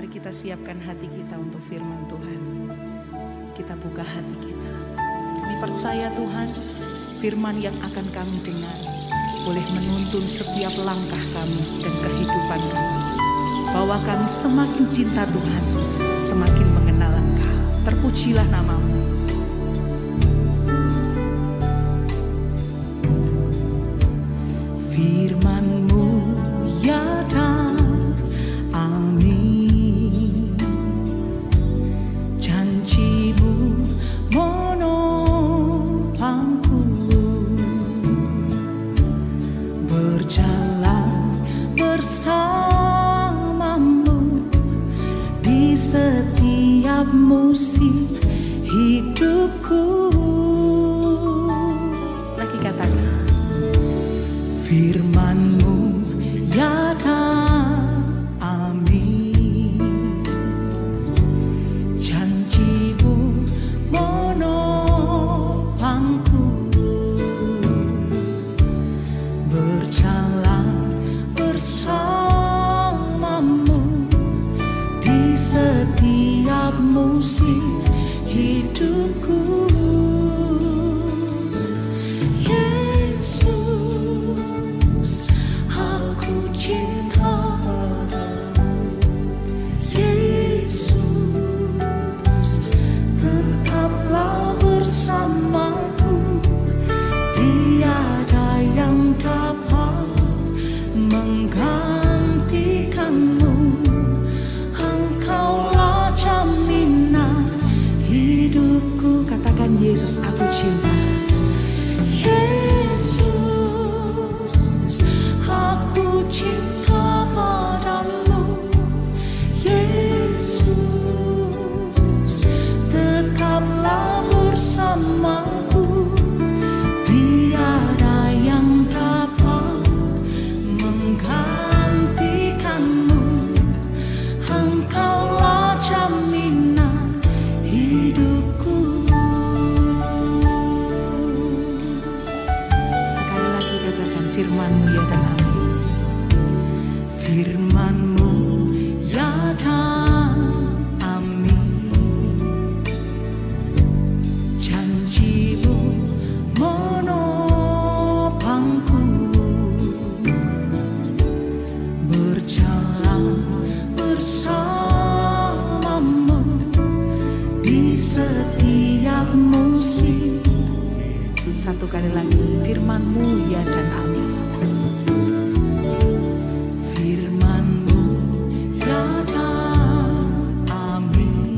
Mari kita siapkan hati kita untuk firman Tuhan. Kita buka hati kita. Kami percaya Tuhan, firman yang akan kami dengar boleh menuntun setiap langkah kami dan kehidupan kami. Bahwa kami semakin cinta Tuhan, semakin mengenal Engkau. Terpujilah nama-Mu. Firman-Mu ya dan amin, janji-Mu menopangku, berjalan bersamamu di setiap musim hidupku. Lagi katakan, firman-Mu ya dan amin, janji-Mu menopangku, berjalan bersamamu di setiap musim hidupku. Yesus, aku cinta. Yesus, aku cinta padamu. Yesus, tetaplah bersamaku. Tiada yang dapat menggantikanmu. Engkaulah jaminan hidupku. Firman-Mu ya dan amin, firman-Mu ya dan amin, janji-Mu menopangku, berjalan bersamamu di setiap musim. Satu kali lagi, firman-Mu ya dan amin. Firman-Mu ya dan amin,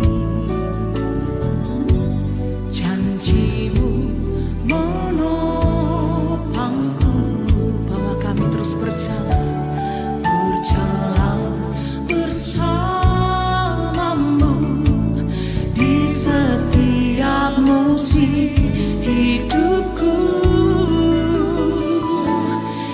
janji-Mu menopangku, bahwa kami terus berjalan bersamamu di setiap musim hidupku.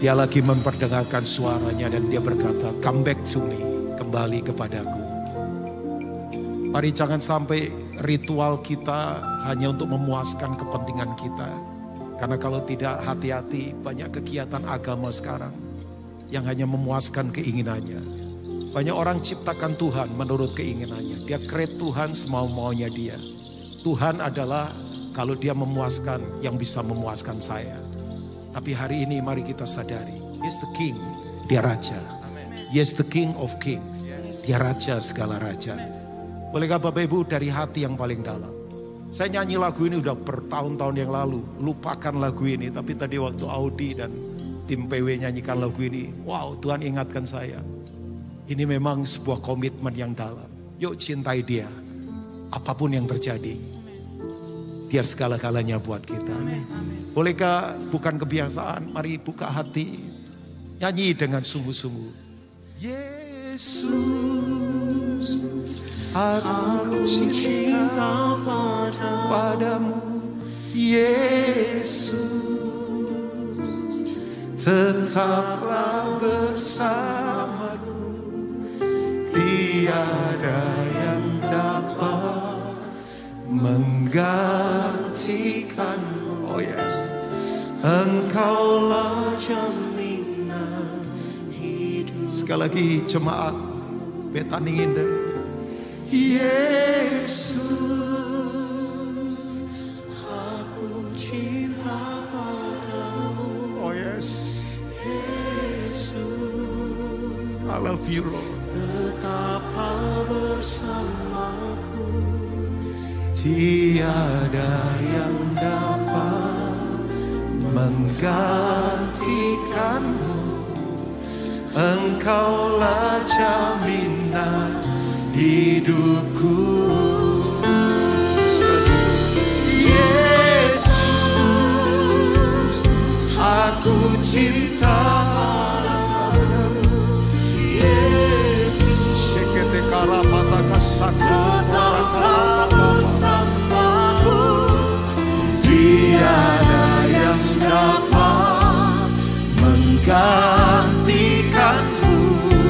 Dia lagi memperdengarkan suaranya dan dia berkata, come back to me, kembali kepadaku. Mari jangan sampai ritual kita hanya untuk memuaskan kepentingan kita. Karena kalau tidak hati-hati, banyak kegiatan agama sekarang yang hanya memuaskan keinginannya. Banyak orang ciptakan Tuhan menurut keinginannya. Dia create Tuhan semau-maunya dia. Tuhan adalah kalau dia memuaskan yang bisa memuaskan saya. Tapi hari ini mari kita sadari, He is the King, dia Raja. He is the King of Kings, dia Raja segala Raja. Bolehkah Bapak Ibu dari hati yang paling dalam? Saya nyanyi lagu ini udah bertahun-tahun yang lalu, lupakan lagu ini. Tapi tadi waktu Audi dan tim PW nyanyikan lagu ini, wow, Tuhan ingatkan saya. Ini memang sebuah komitmen yang dalam. Yuk cintai dia, apapun yang terjadi. Dia segala-galanya buat kita. Bolehkah bukan kebiasaan, mari buka hati. Nyanyi dengan sungguh-sungguh. Yesus, aku cinta padamu. Yesus, tetaplah bersamaku. Tiada yang dapat menggantikanmu. Oh yes, Engkaulah jaminan hidup. Sekali lagi jemaat Betani Indah. Yesus, aku cinta padamu. Oh yes, Yesus, I love you Lord. Tetaplah bersamaku. Tiada yang dapat menggantikanmu. Engkaulah jaminan hidupku. Yesus, aku cinta padamu. Yesus, shekete karapata kasaku. Tiada yang dapat menggantikanmu.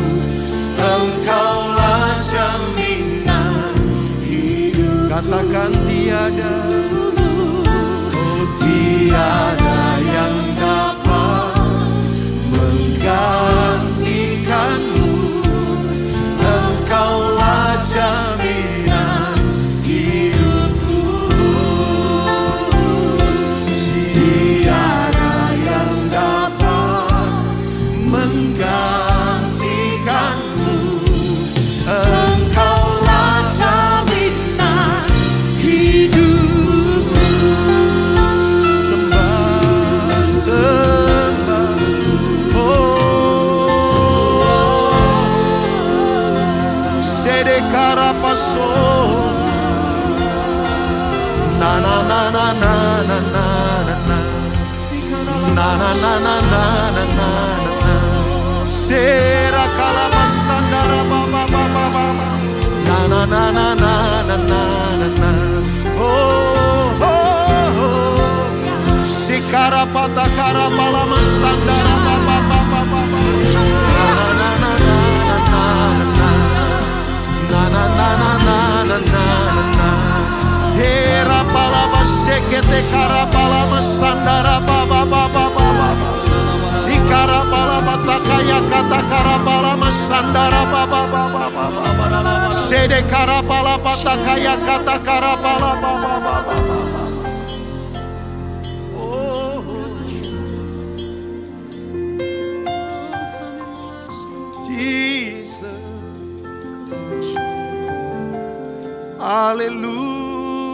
Engkaulah jaminan hidup. Katakan tiada. Oh tiada yang dapat menggantikanmu. Engkaulah jaminan hidupku. Tiada yang dapat menggantikanmu. Engkaulah jaminan hidupku. Sembah, sembah. Oh, sedekara paso. Na na na na na na na na na na na na na na na na. Sera kalabasandara baba baba baba. Na na na na na na na na. Oh oh oh. Sikara patakara balama sandara baba baba baba. Na na na na na na na na na na na na na. Hera palama sekete kara palama sandara baba baba baba. Ikara palama takaya kata kara palama sandara baba baba baba. Sede kara palama takaya kata kara palama baba baba. Oh, Jesus, Haleluya.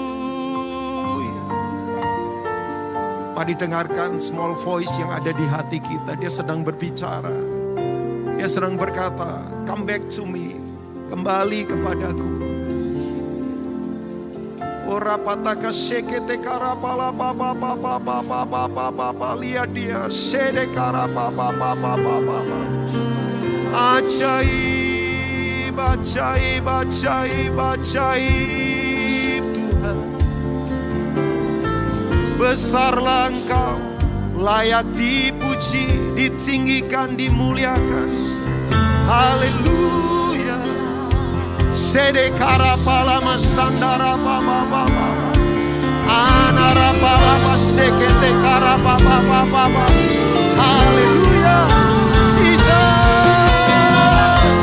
Mari dengarkan small voice yang ada di hati kita. Dia sedang berbicara. Dia sedang berkata, come back to me. Kembali kepadaku. Ora pataka sekete karapala baba baba baba baba baba. Lihat dia. Sede karapala baba baba baba. Ajaib, ajaib, ajaib, ajaib Tuhan. Besarlah Engkau, layak dipuji, ditinggikan, dimuliakan. Haleluya. Sede karapalama sandara baba baba. Anarapalama sekete karababa baba. Haleluya. Jesus.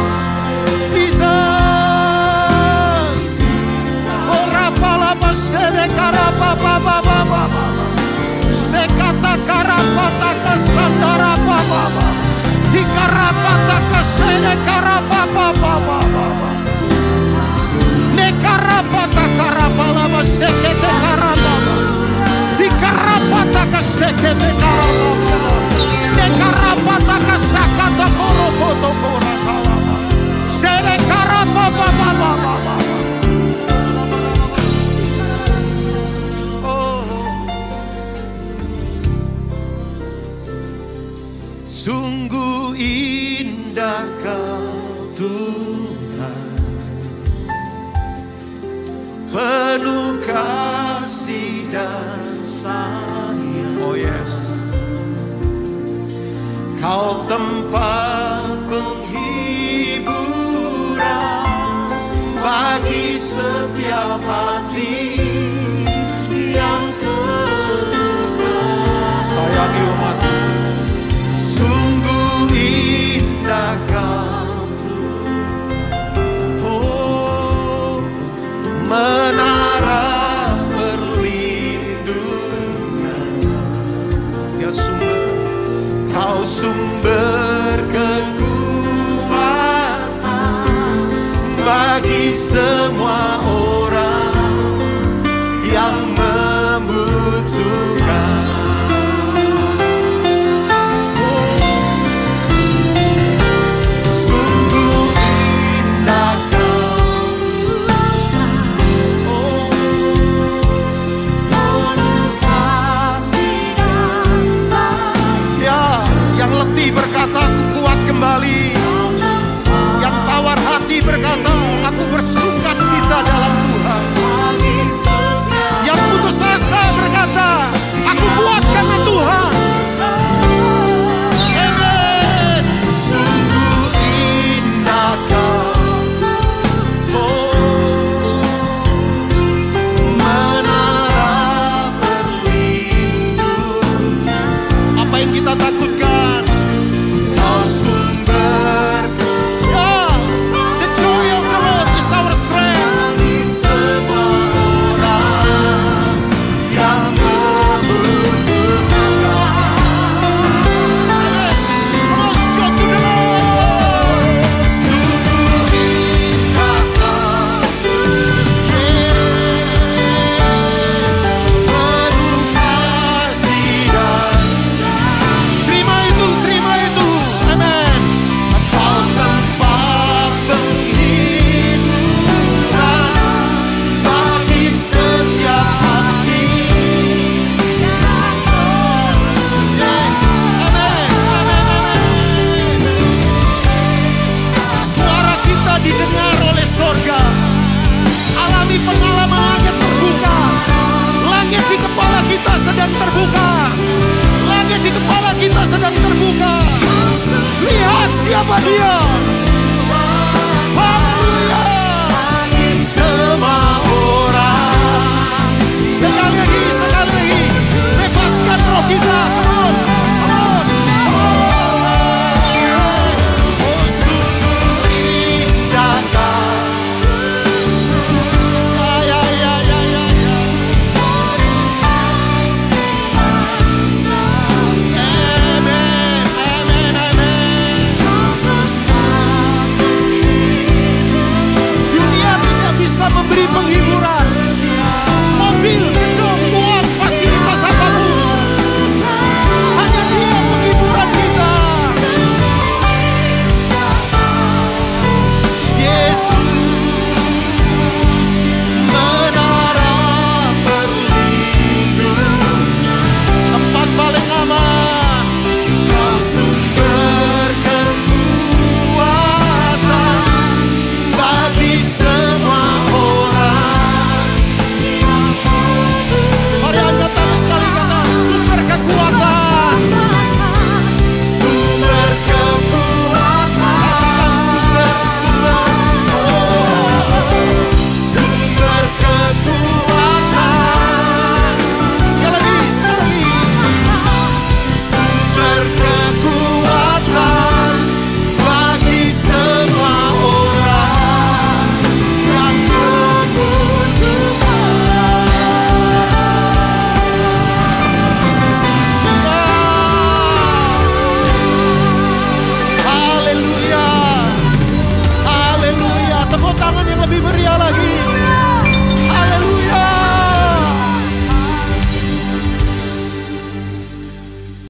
Jesus. Orapalama sede karababa baba. Sekata karapata kasandara baba. Hikarapata kasede karababa baba. Nekarapata karapalama sekete karababa. Hikarapata kasekete karababa. Nekarapata kasakata korokoto korakalama. Sede karababa baba. Sungguh indah Kau Tuhan, penuh kasih dan sayang. Oh yes. Kau tempat penghiburan bagi setiap hati yang terluka. Sayangi umat-Mu. Sungguh indah Kau, oh, menara perlindungan. Ya sumber, Kau sumber kekuatan bagi semua orang yang membutuhkan. Berkata aku kuat kembali. Yang tawar hati berkata aku bersuka cita dalam Tuhan. Yang putus asa berkata aku kuat karena Tuhan. Amen. Sungguh indah Kau, oh, menara perlindungan. Apa yang kita takutkan? Sedang terbuka, langit di kepala kita sedang terbuka. Lihat siapa Dia.